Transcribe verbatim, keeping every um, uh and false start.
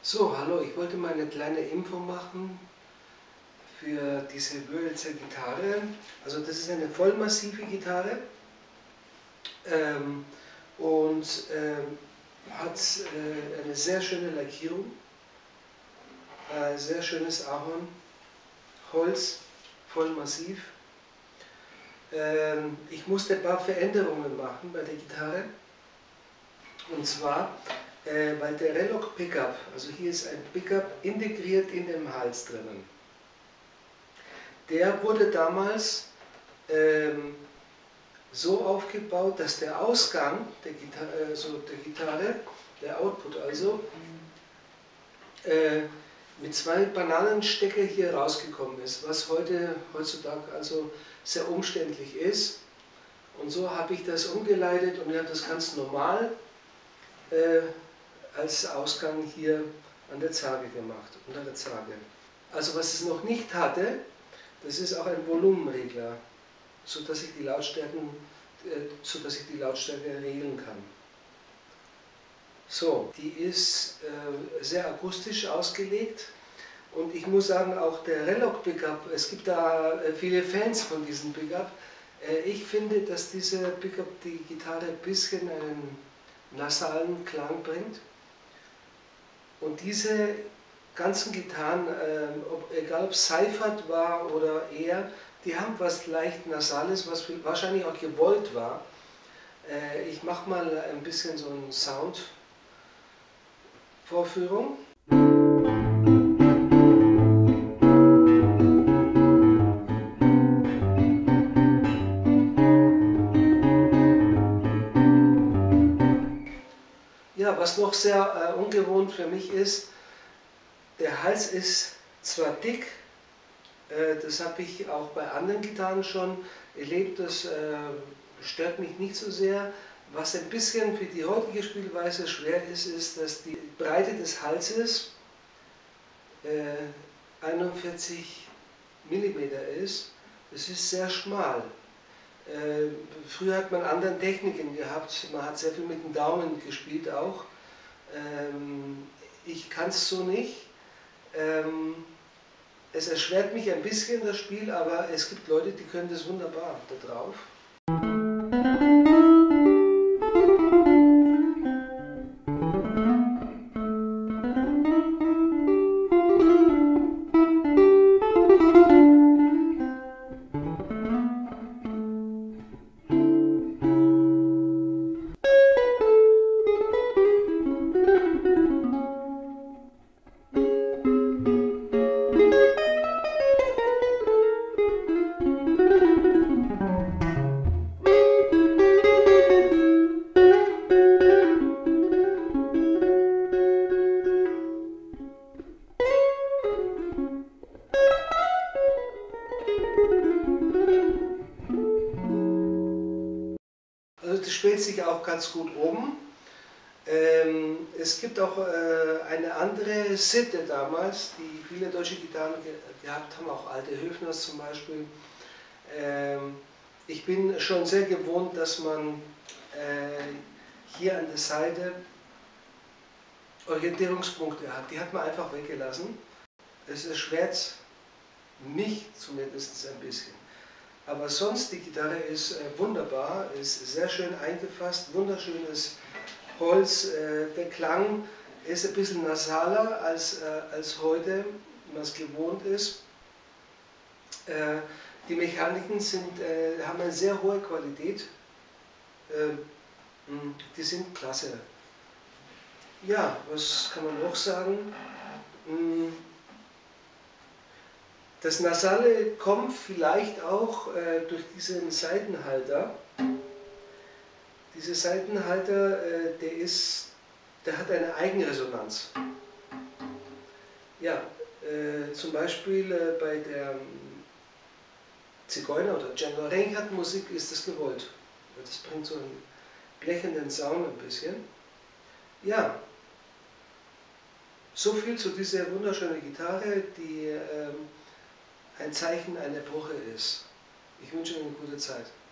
So, hallo, ich wollte mal eine kleine Info machen für diese Wurlitzer Gitarre. Also das ist eine vollmassive Gitarre ähm, und ähm, hat äh, eine sehr schöne Lackierung, äh, sehr schönes Ahornholz, vollmassiv. Ähm, ich musste ein paar Veränderungen machen bei der Gitarre, und zwar äh, weil der Relok Pickup, also hier ist ein Pickup integriert in dem Hals drinnen. Der wurde damals ähm, so aufgebaut, dass der Ausgang der Gitarre, also der Gitarre, der Output also, äh, mit zwei Bananenstecker hier rausgekommen ist, was heute, heutzutage also sehr umständlich ist. Und so habe ich das umgeleitet und ich habe das ganz normal äh, als Ausgang hier an der Zarge gemacht, unter der Zarge. Also was es noch nicht hatte, das ist auch ein Volumenregler, sodass ich die Lautstärken, äh, sodass ich die Lautstärke regeln kann. So, die ist äh, sehr akustisch ausgelegt und ich muss sagen, auch der Relok Pickup, es gibt da äh, viele Fans von diesem Pickup. Äh, ich finde, dass dieser Pickup die Gitarre ein bisschen einen nasalen Klang bringt. Und diese ganzen Gitarren, äh, ob, egal ob es Seifert war oder eher, die haben was leicht Nasales, was wahrscheinlich auch gewollt war. Äh, ich mache mal ein bisschen so eine Soundvorführung. Ja, was noch sehr äh, ungewohnt für mich ist, der Hals ist zwar dick, äh, das habe ich auch bei anderen Gitarren schon erlebt, das äh, stört mich nicht so sehr. Was ein bisschen für die heutige Spielweise schwer ist, ist, dass die Breite des Halses äh, einundvierzig Millimeter ist. Das ist sehr schmal. Äh, früher hat man andere Techniken gehabt, man hat sehr viel mit dem Daumen gespielt auch. Ähm, ich kann es so nicht. Ähm, es erschwert mich ein bisschen das Spiel, aber es gibt Leute, die können das wunderbar da drauf. Also das spielt sich auch ganz gut oben. Ähm, es gibt auch äh, eine andere Sitte damals, die viele deutsche Gitarren ge gehabt haben, auch alte Höfners zum Beispiel. Ähm, ich bin schon sehr gewohnt, dass man äh, hier an der Seite Orientierungspunkte hat. Die hat man einfach weggelassen. Es erschwert mich zumindest ein bisschen. Aber sonst, die Gitarre ist äh, wunderbar, ist sehr schön eingefasst, wunderschönes Holz. Äh, der Klang ist ein bisschen nasaler als, äh, als heute, wie man es gewohnt ist. Äh, die Mechaniken sind, äh, haben eine sehr hohe Qualität. Äh, die sind klasse. Ja, was kann man noch sagen? Das Nasale kommt vielleicht auch äh, durch diesen Saitenhalter. Dieser Saitenhalter, äh, der, ist, der hat eine Eigenresonanz. Ja, äh, zum Beispiel äh, bei der Zigeuner- oder Django Reinhardt Musik ist das gewollt. Das bringt so einen blechenden Sound ein bisschen. Ja, so viel zu dieser wunderschönen Gitarre, die ähm, ein Zeichen einer Epoche ist. Ich wünsche Ihnen eine gute Zeit.